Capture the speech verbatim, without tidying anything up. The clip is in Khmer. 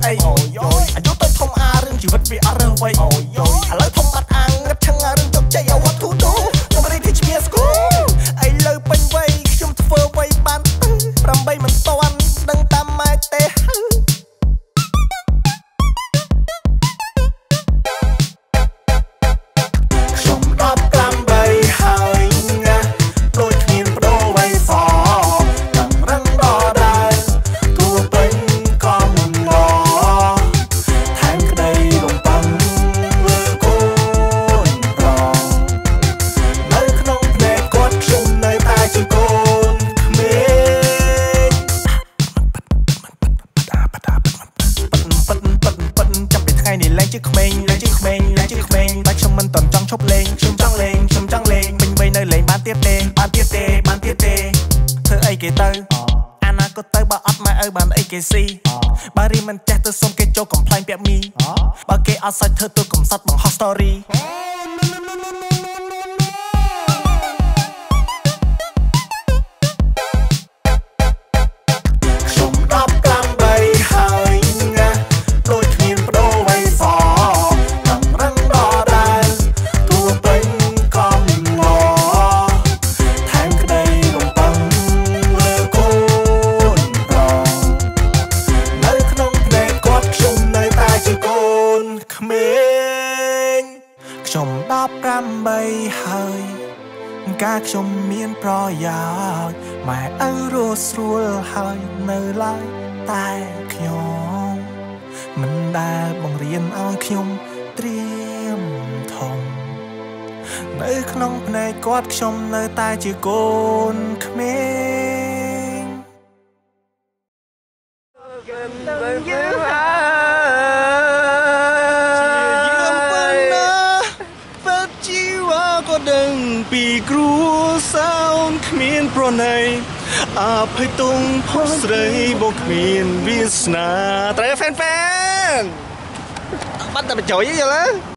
អីអាយុទៅធំអារឿងជីវិតវាអត់រើសវ័យឥឡូវធំបាត់អាងងឹតឆឹងអារឿងជោគជ័យអាវ៉ាត់ទូទូខ្ញុំរីទីឈ្មោះស្គូឥឡូវពេញវ័យខ្ញុំធ្វើវ័យបានប្រាំបីមិនតាន់ដឹងតាមម៉ែទេខ្ញុំដល់ប្រាំបីហើយណាដូចគ្មានបដូរវ័យសដឹងរឹងដល់ដែរទួពេញក៏មិនឡថែមក្តីរំពឹងលើកូនប្រនៅក្នុងភ្នែកគាត់ខ្ញុំនៅតែជាកូនក្មេងប៉ិនប៉ិនប៉ិនចាប់ពីថ្ងៃនេះឡើងជាក្មេងឡើងជាក្មេងឡើងជាក្មេងតែខ្ញុំមិនតន់ចង់ឈប់លេងខ្ញុំចង់លេងខ្ញុំចង់លេងពេញវ័យនៅលេងបានទៀតទេបានទៀតទេបានទៀតទេធ្វើអីគេទៅអនាគតទៅបើអត់ម៉ែឪបានអីគេស៊ីបើរីមិនចេះទៅសុំគេចូលកំ pl ែងពាក់មីបើគេអត់សាច់ធ្វើទូកំសត់បង្ហោះ story ខ្ញុំដល់ប្រាំបីហើយណាដូចគ្មានបដូរវ័យសដឹងរឹងដល់ដែរទួពេញក៏មិនឡថែមក្តីរំពឹងលើកូនប្រនៅក្នុងភ្នែកគាត់ខ្ញុំនៅតែជាកូនក្មេងខ្ញុំដល់ប្រាំបីហើយការខ្ញុំមានប្រយោជន៍ម៉ែឪរស់ស្រួលហើយនៅឡើយតែខ្ញុំមិនដែលបង្រៀនឲ្យខ្ញុំត្រៀមធំនៅក្នុងភ្នែកគាត់ខ្ញុំនៅតែជាកូនក្មេងក៏ដឹងពីគ្រួសារគ្មានប្រណីអភ័យទងផុសស្រីបងគ្មានវាសនាត្រូវហ្វេនហ្វេនបាត់តែបញ្ចុយយល់ទេ